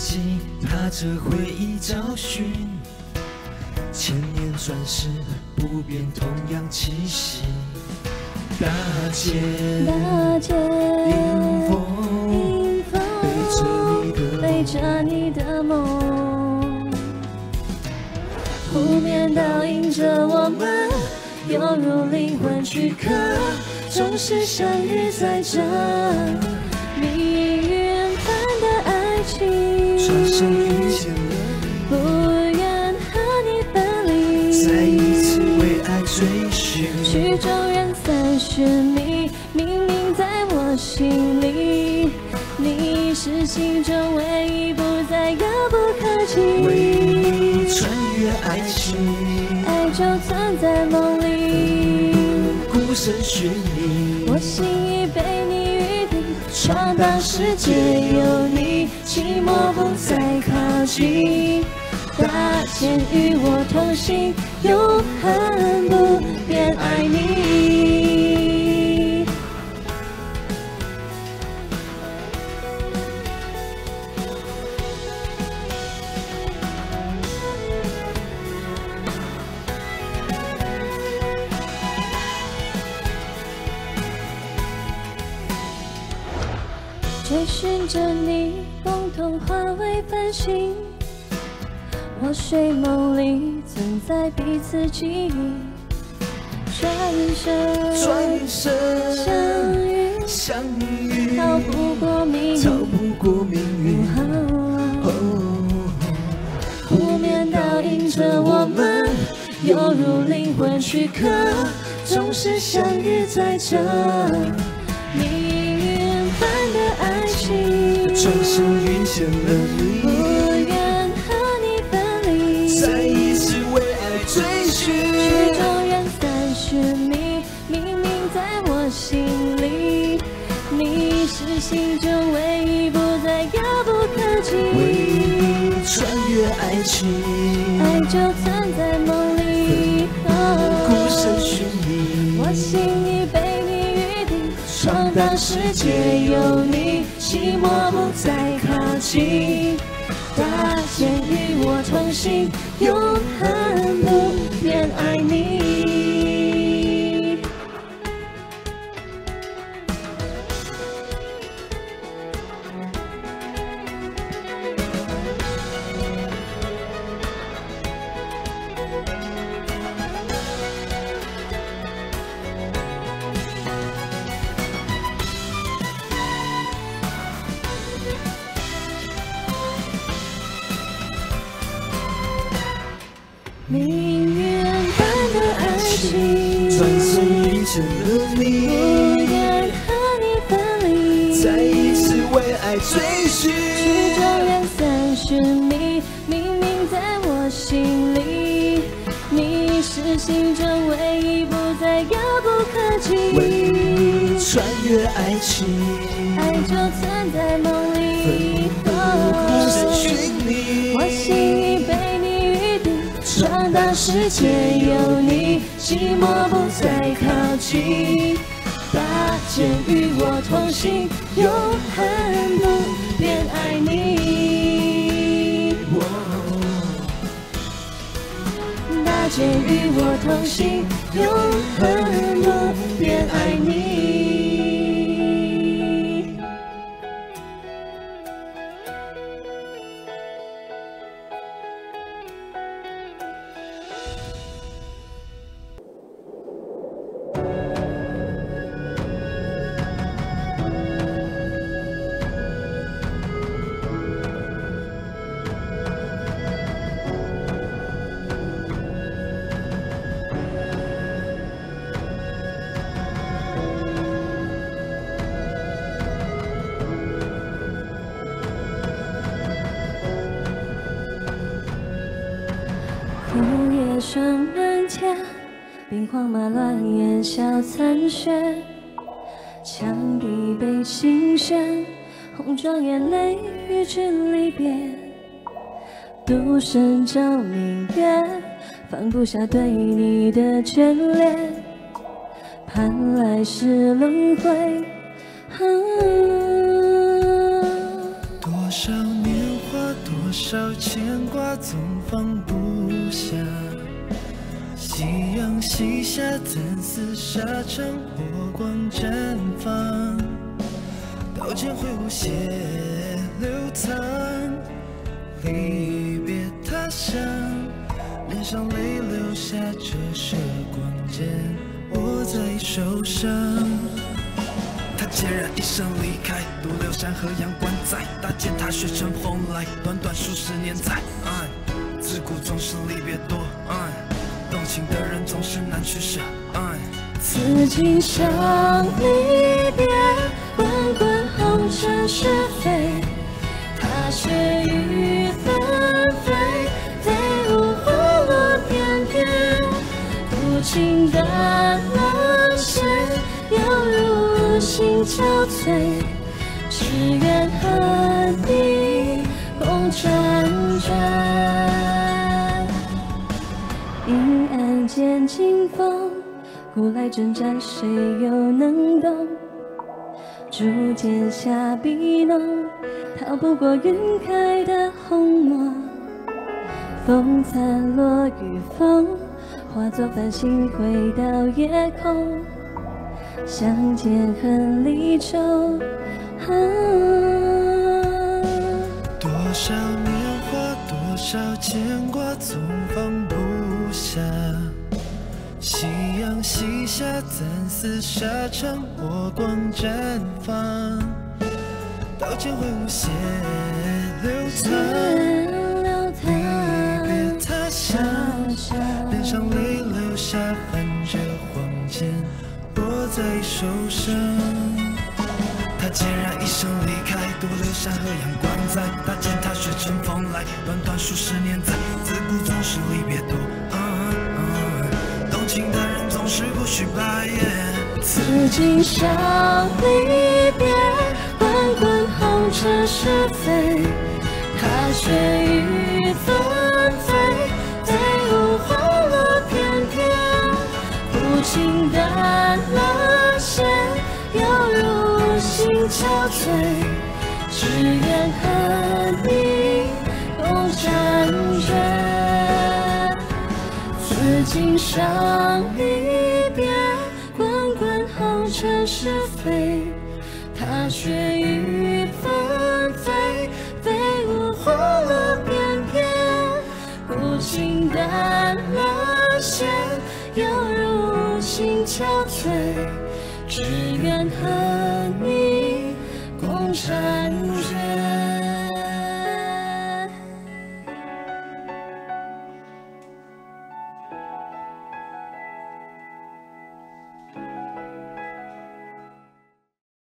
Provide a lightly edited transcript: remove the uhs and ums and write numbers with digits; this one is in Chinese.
己踏着回忆找寻，千年转世不变同样气息。大街，迎风，背着你的梦， 湖面倒映着我们，犹如灵魂躯壳，总是相遇在这命运般的爱情。 转身遇见了你， 不愿和你分离， 再一次为爱追寻。 曲终人散寻觅，明明在我心里，你是心中唯一，不再遥不可及。 为你穿越爱情， 爱就存在梦里， 孤身寻你， 我心已被你预定，闯荡世界有你，寂寞不再靠近。大千与我同行，永恒不变爱你。追寻着你，共同化为繁星。我睡梦里存在彼此记忆，转身相遇，逃不过命运。湖面倒映着我们，犹如灵魂躯壳，总是相遇在这命运般的爱情。 转身遇见了你， 不愿和你分离， 再一次为爱追寻。 曲终人散寻觅，明明在我心里，你是心中唯一，不再遥不可及。 为你穿越爱情， 爱就存在梦里， 孤身寻你， 我心已被你预定，闯荡世界有你，寂寞不再靠近。大千与我同行，永恒不变爱你。命运般的爱情， 转身遇见了不你， 愿和你分离， 再一次为爱追寻。 曲终人散寻觅，明明在我心里，你是心中唯一，不再遥不可及。 为你穿越爱情， 爱就存在梦里， 孤身寻你， 我心已被你预定，闯荡世界有你，寂寞不再靠近。大千与我同行，永恒不变爱你。大千与我同行，永恒不变爱你。枯叶霜满天，兵荒马乱烟消残雪，墙壁被琴弦，红妆眼泪与君离别。独身照明月，放不下对你的眷恋，盼来世轮回。 多少年华少牵挂总放不下，夕阳西下，暂似沙场，波光绽放，刀剑挥舞血流淌，离别他乡，脸上泪流下，这时光剑握在手上。他孑然一身离开，独留山河阳关在，大剑踏雪乘风来，短短数十年在。自古总是离别多，动情的人总是难取舍。 此景伤离别，滚滚红尘是非，踏雪雨纷飞，飞舞花落翩翩，无情淡了谁，犹如心憔悴，只愿和你共婵娟。阴暗间惊风，古来征战谁又能懂？竹剑下笔弄，逃不过云开的红墨。风残落雨风，化作繁星回到夜空。相见恨离愁， 多少年华，多少牵挂，总放不下。夕阳西下，暂似沙场，波光绽放，刀剑挥舞血流淌，离别他乡，脸上泪流下，泛着黄剑握在手上。他孑然一身离开，独留山河阳关在，大剑踏雪乘风来，短短数十年在，自古总是离别多，动情的人总是不须白眼。 此景伤离别，滚滚红尘是非，踏雪雨纷飞，飞舞花落翩翩，无情淡了谁，犹如心憔悴，只愿和你共婵娟。此景伤离别，滚滚红尘是非，踏雪雨纷飞，飞舞花落翩翩，无情淡了谁，犹如心憔悴，只